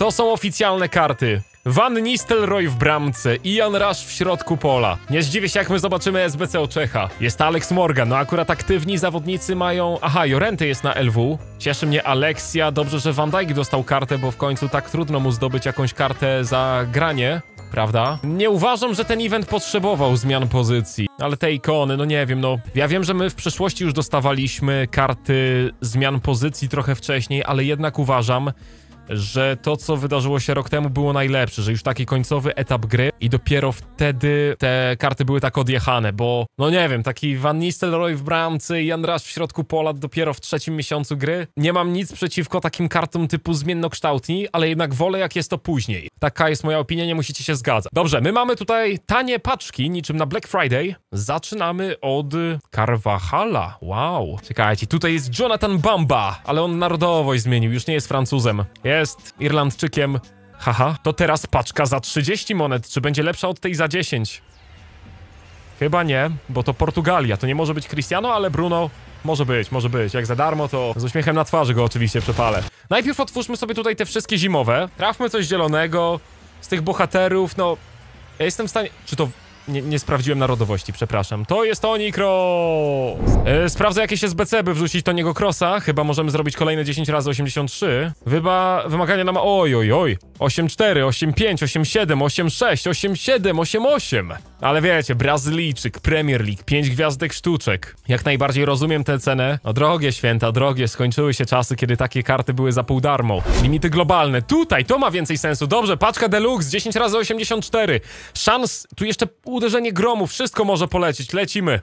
To są oficjalne karty. Van Nistelrooy w bramce, Ian Rush w środku pola. Nie zdziwię się, jak my zobaczymy SBC Oczecha. Jest Alex Morgan, no akurat aktywni zawodnicy mają... Aha, Llorente jest na LW. Cieszy mnie Alexia, dobrze, że Van Dijk dostał kartę, bo w końcu tak trudno mu zdobyć jakąś kartę za granie. Prawda? Nie uważam, że ten event potrzebował zmian pozycji. Ale te ikony, no nie wiem, no... Ja wiem, że my w przeszłości już dostawaliśmy karty zmian pozycji trochę wcześniej, ale jednak uważam, że to, co wydarzyło się rok temu, było najlepsze, że już taki końcowy etap gry i dopiero wtedy te karty były tak odjechane, bo no nie wiem, taki Van Nistelrooy w bramce i Ian Rush w środku pola dopiero w 3. miesiącu gry. Nie mam nic przeciwko takim kartom typu zmiennokształtni, ale jednak wolę, jak jest to później. Taka jest moja opinia, nie musicie się zgadzać. Dobrze, my mamy tutaj tanie paczki, niczym na Black Friday. Zaczynamy od Carvajala. Wow. Czekajcie, tutaj jest Jonathan Bamba, ale on narodowość zmienił, już nie jest Francuzem. Jest Irlandczykiem. Haha, to teraz paczka za 30 monet. Czy będzie lepsza od tej za 10? Chyba nie, bo to Portugalia. To nie może być Cristiano, ale Bruno może być, może być. Jak za darmo, to z uśmiechem na twarzy go oczywiście przepalę. Najpierw otwórzmy sobie tutaj te wszystkie zimowe. Trafmy coś zielonego z tych bohaterów. No, ja jestem w stanie... Czy to... Nie sprawdziłem narodowości, przepraszam. To jest Toni Kroos. Sprawdzę jakieś SBC, by wrzucić Toniego Kroosa. Chyba możemy zrobić kolejne 10 razy 83. Wymagania nam... Oj. 8-4, 8-5, 8-7, 8-6, 8-7, 8-8. Ale wiecie, Brazylijczyk, Premier League, 5 gwiazdek sztuczek. Jak najbardziej rozumiem tę cenę. No drogie święta, drogie. Skończyły się czasy, kiedy takie karty były za pół darmo. Limity globalne. Tutaj, to ma więcej sensu. Dobrze, paczka deluxe, 10 razy 84. Szans, tu jeszcze uderzenie gromu. Wszystko może polecieć. Lecimy.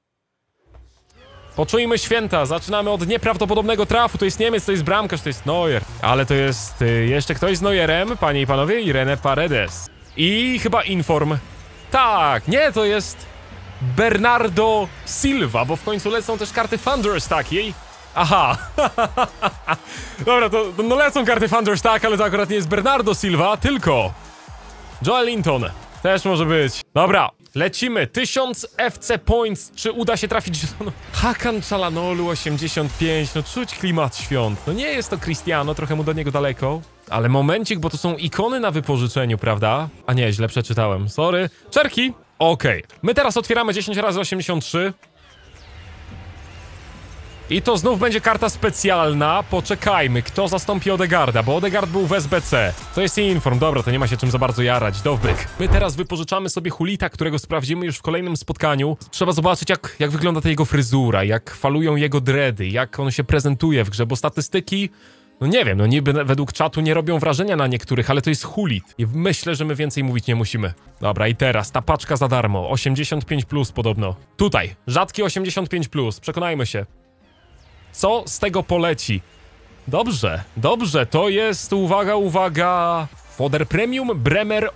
Poczujmy święta. Zaczynamy od nieprawdopodobnego trafu. To jest Niemiec, to jest bramkarz, to jest Neuer. Ale to jest jeszcze ktoś z Neuerem, panie i panowie, Irene Paredes. I chyba Inform. Tak, nie, to jest Bernardo Silva, bo w końcu lecą też karty Thunders takiej. Aha. Dobra, to no lecą karty Thunders tak, ale to akurat nie jest Bernardo Silva, tylko Joelinton. Też może być. Dobra, lecimy. 1000 FC Points. Czy uda się trafić? No, Hakan Çalhanoğlu 85. No czuć klimat świąt. No nie jest to Cristiano, trochę mu do niego daleko. Ale momencik, bo to są ikony na wypożyczeniu, prawda? A nie, źle przeczytałem. Sorry. Czerki. Okej. My teraz otwieramy 10 razy 83. I to znów będzie karta specjalna. Poczekajmy, kto zastąpi Odegaarda, bo Odegaard był w SBC. To jest Inform, dobra, to nie ma się czym za bardzo jarać. Dobryk. My teraz wypożyczamy sobie Hulita, którego sprawdzimy już w kolejnym spotkaniu. Trzeba zobaczyć, jak wygląda ta jego fryzura, jak falują jego dready, jak on się prezentuje w grze, bo statystyki... No nie wiem, no niby według czatu nie robią wrażenia na niektórych, ale to jest Hulit. I myślę, że my więcej mówić nie musimy. Dobra, i teraz ta paczka za darmo. 85+ podobno. Tutaj, rzadki 85+, przekonajmy się. Co z tego poleci? Dobrze, to jest, uwaga, Foder Premium Bremer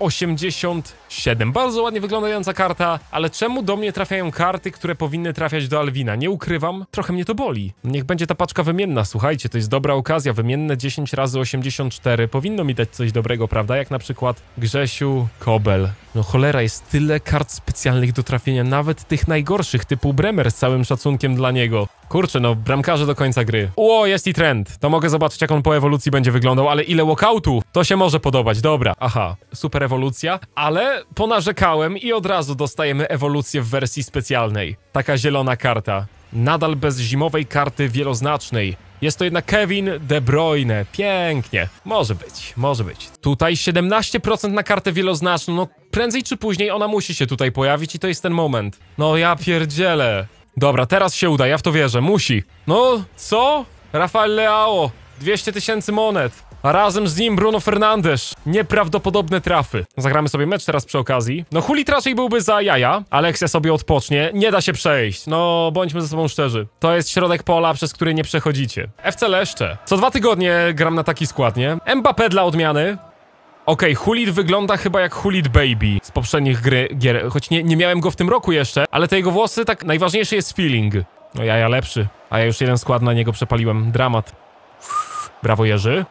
87. Bardzo ładnie wyglądająca karta, ale czemu do mnie trafiają karty, które powinny trafiać do Alwina? Nie ukrywam, trochę mnie to boli. Niech będzie ta paczka wymienna, słuchajcie, to jest dobra okazja, wymienne 10 razy 84. Powinno mi dać coś dobrego, prawda? Jak na przykład Grzesiu Kobel. No cholera, jest tyle kart specjalnych do trafienia, nawet tych najgorszych, typu Bremer z całym szacunkiem dla niego. Kurczę, no bramkarze do końca gry. O, jest i trend. To mogę zobaczyć, jak on po ewolucji będzie wyglądał, ale ile walkoutu? To się może podobać, dobra. Aha, super ewolucja, ale ponarzekałem i od razu dostajemy ewolucję w wersji specjalnej. Taka zielona karta. Nadal bez zimowej karty wieloznacznej. Jest to jednak Kevin De Bruyne. Pięknie. Może być. Tutaj 17% na kartę wieloznaczną. No prędzej czy później ona musi się tutaj pojawić i to jest ten moment. No ja pierdzielę. Dobra, teraz się uda, ja w to wierzę. Musi. No, co? Rafael Leao. 200 000 monet. A razem z nim Bruno Fernandes. Nieprawdopodobne trafy. Zagramy sobie mecz teraz przy okazji. No Hulit raczej byłby za jaja. Aleksia sobie odpocznie. Nie da się przejść. No, bądźmy ze sobą szczerzy. To jest środek pola, przez który nie przechodzicie. FC Leszcze. Co 2 tygodnie gram na taki skład, nie? Mbappé dla odmiany. Okej, Hulit wygląda chyba jak Hulit Baby z poprzednich gier. Choć nie miałem go w tym roku jeszcze, ale te jego włosy, tak najważniejszy jest feeling. No jaja lepszy. A ja już jeden skład na niego przepaliłem. Dramat. Brawo Jerzy.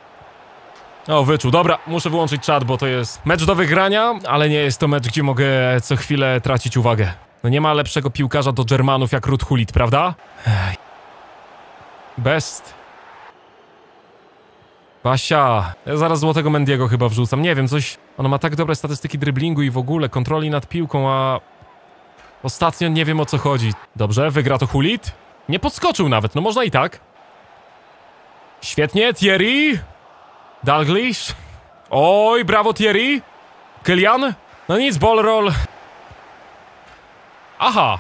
O, wyczuł. Dobra, muszę wyłączyć czat, bo to jest mecz do wygrania, ale nie jest to mecz, gdzie mogę co chwilę tracić uwagę. No nie ma lepszego piłkarza do Germanów jak Ruud Gullit, prawda? Best. Basia, ja zaraz złotego Mendiego chyba wrzucam. Nie wiem, coś... Ona ma tak dobre statystyki driblingu i w ogóle kontroli nad piłką, a... Ostatnio nie wiem, o co chodzi. Dobrze, wygra to Hulit. Nie podskoczył nawet, no można i tak. Świetnie, Thierry. Dalglish. Oj, brawo Thierry. Kylian. No nic, ball roll. Aha.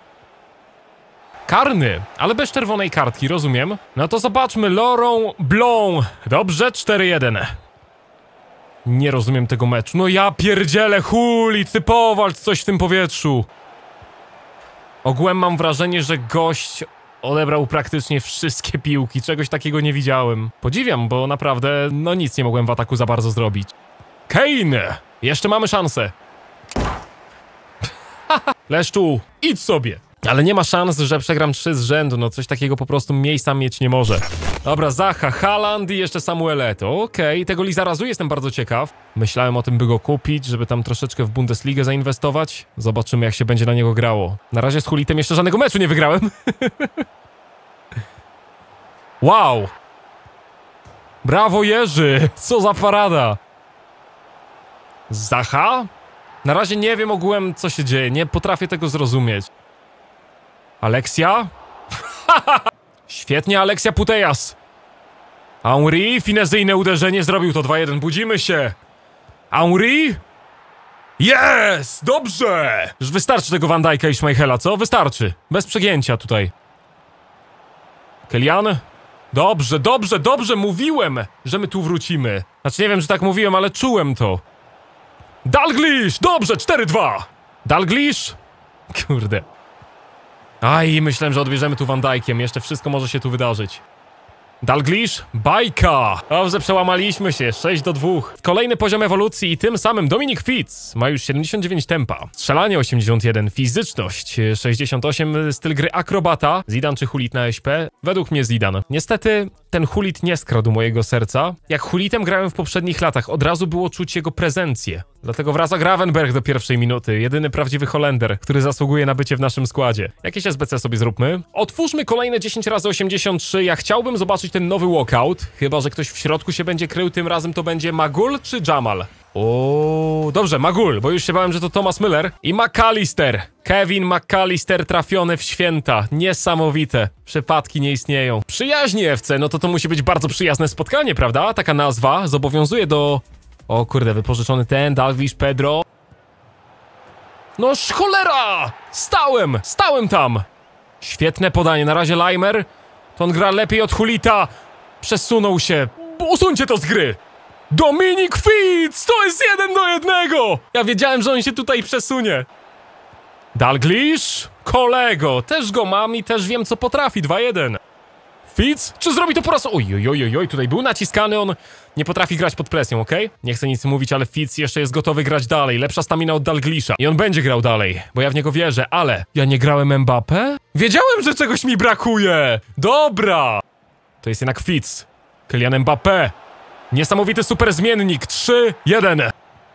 Karny, ale bez czerwonej kartki, rozumiem. No to zobaczmy, Laurent Blanc. Dobrze, 4-1. Nie rozumiem tego meczu. No ja pierdzielę, Hulit, ty powalcz coś w tym powietrzu. Ogółem mam wrażenie, że gość odebrał praktycznie wszystkie piłki. Czegoś takiego nie widziałem. Podziwiam, bo naprawdę, no nic nie mogłem w ataku za bardzo zrobić. Kane! Jeszcze mamy szansę. Leszczu, idź sobie. Ale nie ma szans, że przegram 3 z rzędu. No coś takiego po prostu miejsca mieć nie może. Dobra, Zaha, Haaland i jeszcze Samuel Eto'o. Okej, tego Lizarazu jestem bardzo ciekaw. Myślałem o tym, by go kupić, żeby tam troszeczkę w Bundesligę zainwestować. Zobaczymy, jak się będzie na niego grało. Na razie z Hulitem jeszcze żadnego meczu nie wygrałem. Wow! Brawo, Jerzy! Co za parada! Zaha? Na razie nie wiem ogółem, co się dzieje. Nie potrafię tego zrozumieć. Aleksia? Świetnie, Aleksia Putellas. Henry, finezyjne uderzenie, zrobił to 2-1. Budzimy się. Henry? Jest! Dobrze! Już wystarczy tego Van Dijk'a i Schmeichela, co? Wystarczy. Bez przegięcia tutaj. Kylian? Dobrze, dobrze, dobrze, mówiłem, że my tu wrócimy. Znaczy nie wiem, czy tak mówiłem, ale czułem to. Dalglish! Dobrze, 4-2! Dalglish? Kurde. Aj, myślałem, że odbierzemy tu Van Dijkiem. Jeszcze wszystko może się tu wydarzyć. Dalglish, bajka! Dobrze, przełamaliśmy się, 6-2. Kolejny poziom ewolucji i tym samym Dominik Fitz ma już 79 tempa. Strzelanie 81, fizyczność 68, styl gry akrobata. Zidane czy Hulit na SP? Według mnie Zidane. Niestety ten Hulit nie skradł mojego serca. Jak Hulitem grałem w poprzednich latach, od razu było czuć jego prezencję. Dlatego wraca Gravenberch do pierwszej minuty. Jedyny prawdziwy Holender, który zasługuje na bycie w naszym składzie. Jakieś SBC sobie zróbmy. Otwórzmy kolejne 10 razy 83. Ja chciałbym zobaczyć ten nowy walkout. Chyba że ktoś w środku się będzie krył. Tym razem to będzie Magul czy Jamal? O, dobrze, Magul, bo już się bałem, że to Thomas Müller. I McAllister. Kevin McAllister trafiony w święta. Niesamowite. Przypadki nie istnieją. Przyjaźni FC, no to musi być bardzo przyjazne spotkanie, prawda? Taka nazwa zobowiązuje do... O kurde, wypożyczony ten, Dalglish, Pedro. Noż cholera! Stałem tam! Świetne podanie, na razie Laimer. To on gra lepiej od Hulita. Przesunął się. Usuńcie to z gry! Dominik Fitz! To jest 1-1! Ja wiedziałem, że on się tutaj przesunie. Dalglish? Kolego, też go mam i też wiem, co potrafi. 2-1. Fitz? Czy zrobi to po raz... Oj, tutaj był naciskany, on nie potrafi grać pod presją, okej? Nie chcę nic mówić, ale Fitz jeszcze jest gotowy grać dalej. Lepsza stamina od Dalglisha. I on będzie grał dalej, bo ja w niego wierzę, ale... Ja nie grałem Mbappé? Wiedziałem, że czegoś mi brakuje! Dobra! To jest jednak Fitz. Kylian Mbappé. Niesamowity super zmiennik. 3-1.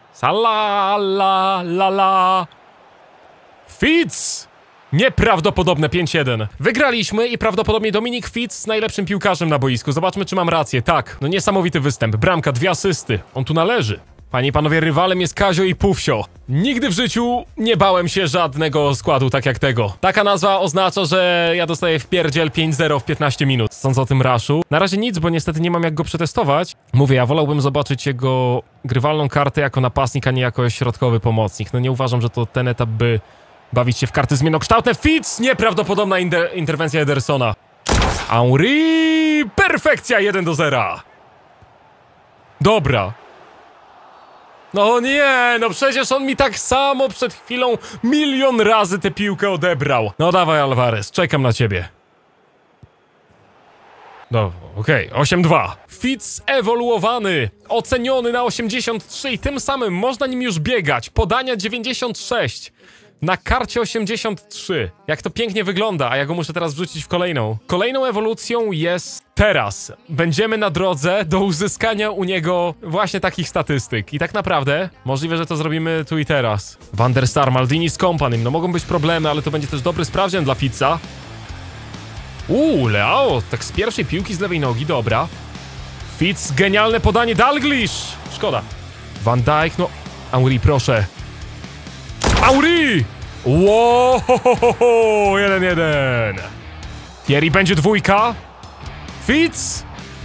Salalala. Fitz! Nieprawdopodobne 5-1. Wygraliśmy i prawdopodobnie Dominik Fitz z najlepszym piłkarzem na boisku. Zobaczmy, czy mam rację. Tak, no niesamowity występ. Bramka, 2 asysty. On tu należy. Panie i panowie, rywalem jest Kazio i Pufsio. Nigdy w życiu nie bałem się żadnego składu tak jak tego. Taka nazwa oznacza, że ja dostaję wpierdziel 5-0 w 15 minut. Sądz o tym raszu. Na razie nic, bo niestety nie mam jak go przetestować. Mówię, ja wolałbym zobaczyć jego grywalną kartę jako napastnik, a nie jako środkowy pomocnik. No nie uważam, że to ten etap, by bawić się w karty zmiennokształtne. Fitz! Nieprawdopodobna interwencja Edersona. Henry! Perfekcja! 1-0. Dobra. No nie, no przecież on mi tak samo przed chwilą 1 000 000 razy tę piłkę odebrał. No dawaj, Alvarez, czekam na ciebie. No, okej, 8-2. Fitz ewoluowany, oceniony na 83 i tym samym można nim już biegać. Podania 96. Na karcie 83. Jak to pięknie wygląda, a ja go muszę teraz wrzucić w kolejną. Kolejną ewolucją jest teraz. Będziemy na drodze do uzyskania u niego właśnie takich statystyk. I tak naprawdę możliwe, że to zrobimy tu i teraz. Van der Sar, Maldini z Company. No mogą być problemy, ale to będzie też dobry sprawdzian dla Fitza. Leao, tak z pierwszej piłki z lewej nogi, dobra. Fitz, genialne podanie, Dalglish! Szkoda. Van Dijk, no... Henry, proszę. Henry! Wow, 1-1. Thierry, będzie dwójka. Fitz!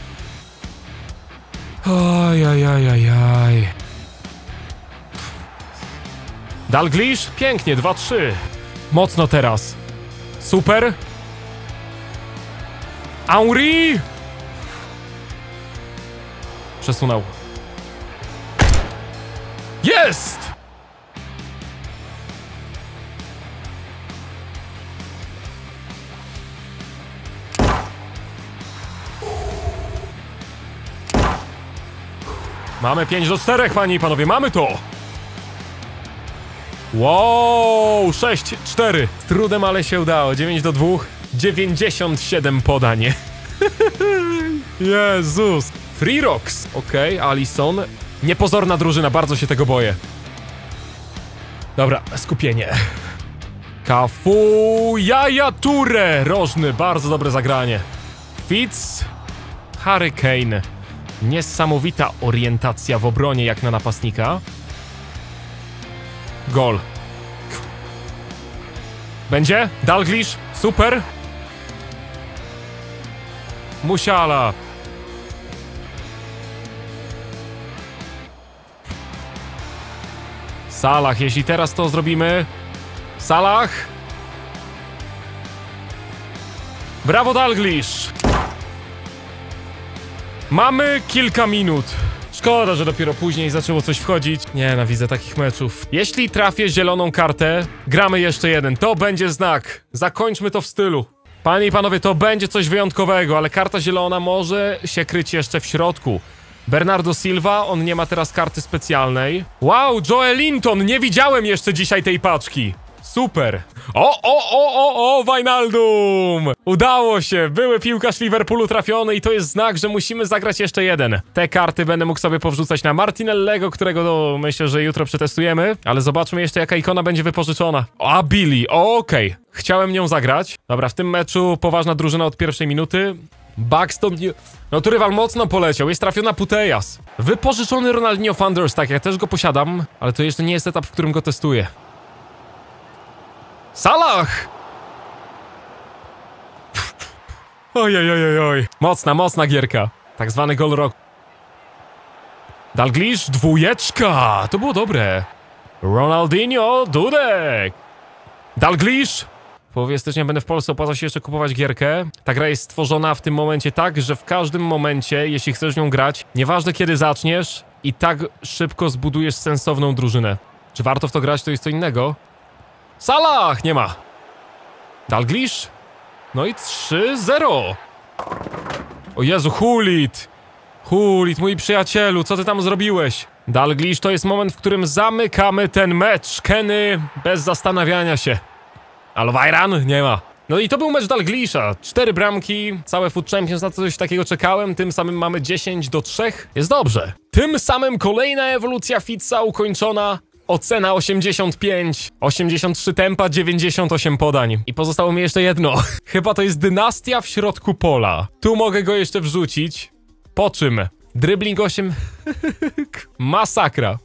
Ajajajajaj. Dalglish, pięknie, 2-3. Mocno teraz. Super. Henry! Przesunął. Jest! Mamy 5-4, panie i panowie, mamy to! Wow, 6-4. Z trudem, ale się udało. 9-2. 97 podanie. Jezus. Free Rocks. Okej, Alisson. Niepozorna drużyna, bardzo się tego boję. Dobra, skupienie. Cafu, Yaya Toure. Rożny, bardzo dobre zagranie. Fitz. Harry Kane. Niesamowita orientacja w obronie jak na napastnika. Gol. Będzie? Dalglish. Super. Musiala. Salah, jeśli teraz to zrobimy. Salah. Brawo, Dalglish. Mamy kilka minut. Szkoda, że dopiero później zaczęło coś wchodzić. Nienawidzę takich meczów. Jeśli trafię zieloną kartę, gramy jeszcze jeden. To będzie znak. Zakończmy to w stylu. Panie i panowie, to będzie coś wyjątkowego, ale karta zielona może się kryć jeszcze w środku. Bernardo Silva, on nie ma teraz karty specjalnej. Wow, Joelinton, nie widziałem jeszcze dzisiaj tej paczki. Super. O, Wijnaldum! Udało się, były piłkarz Liverpoolu trafiony i to jest znak, że musimy zagrać jeszcze jeden. Te karty będę mógł sobie powrzucać na Martinellego, którego no, myślę, że jutro przetestujemy, ale zobaczmy jeszcze jaka ikona będzie wypożyczona. A, Billy, okej. Chciałem nią zagrać. Dobra, w tym meczu poważna drużyna od pierwszej minuty. Buxton... No tu rywal mocno poleciał, jest trafiona Putellas. Wypożyczony Ronaldinho Thunders, tak, ja też go posiadam, ale to jeszcze nie jest etap, w którym go testuję. Salah! Oj. Mocna gierka. Tak zwany gol roku. Dalglish, dwójeczka! To było dobre. Ronaldinho, Dudek! Dalglish! W połowie stycznia będę w Polsce, opłaca się jeszcze kupować gierkę. Ta gra jest stworzona w tym momencie tak, że w każdym momencie, jeśli chcesz nią grać, nieważne kiedy zaczniesz, i tak szybko zbudujesz sensowną drużynę. Czy warto w to grać, to jest co innego. Salah! Nie ma. Dalglish? No i 3-0. O Jezu, Hulit, mój przyjacielu, co ty tam zrobiłeś? Dalglish, to jest moment, w którym zamykamy ten mecz. Kenny, bez zastanawiania się. Alvajran? Nie ma. No i to był mecz Dalglisha. 4 bramki, całe Foot Champions, na coś takiego czekałem. Tym samym mamy 10-3. Jest dobrze. Tym samym kolejna ewolucja Fitza ukończona. Ocena 85, 83 tempa, 98 podań. I pozostało mi jeszcze jedno. Chyba to jest dynastia w środku pola. Tu mogę go jeszcze wrzucić. Po czym? Dribbling 8... Masakra.